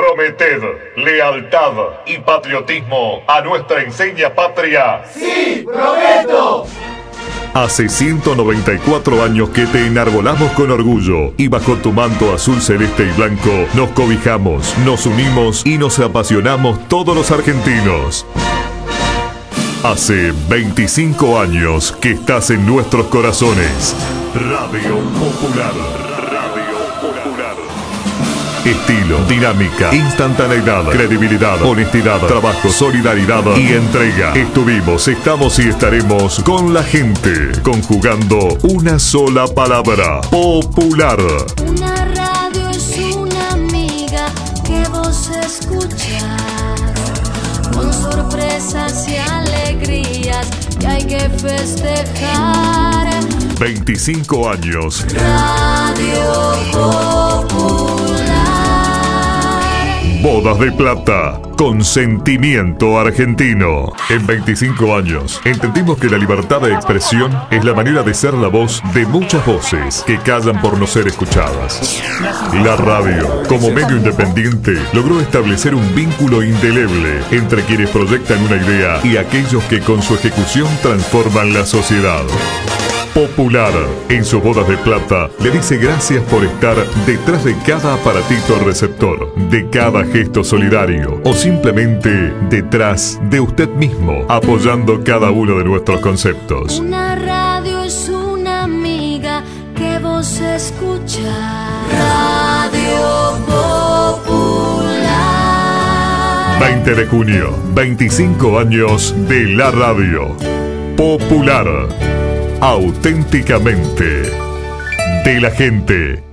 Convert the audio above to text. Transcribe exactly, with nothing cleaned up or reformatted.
Prometed lealtad y patriotismo a nuestra enseña patria. ¡Sí, prometo! Hace ciento noventa y cuatro años que te enarbolamos con orgullo y bajo tu manto azul celeste y blanco nos cobijamos, nos unimos y nos apasionamos todos los argentinos. Hace veinticinco años que estás en nuestros corazones. Radio Popular. Estilo, dinámica, instantaneidad, credibilidad, honestidad, trabajo, solidaridad y entrega. Estuvimos, estamos y estaremos con la gente, conjugando una sola palabra: popular. Una radio es una amiga que vos escuchás, con sorpresas y alegrías que hay que festejar. veinticinco años. Radio Popular. Bodas de Plata, con sentimiento argentino. En veinticinco años, entendimos que la libertad de expresión es la manera de ser la voz de muchas voces que callan por no ser escuchadas. La radio, como medio independiente, logró establecer un vínculo indeleble entre quienes proyectan una idea y aquellos que con su ejecución transforman la sociedad. Popular, en sus bodas de plata, le dice gracias por estar detrás de cada aparatito receptor, de cada gesto solidario o simplemente detrás de usted mismo, apoyando cada uno de nuestros conceptos. Una radio es una amiga que vos escuchás. Radio Popular. veinte de junio, veinticinco años de la radio. Popular. Auténticamente de la gente.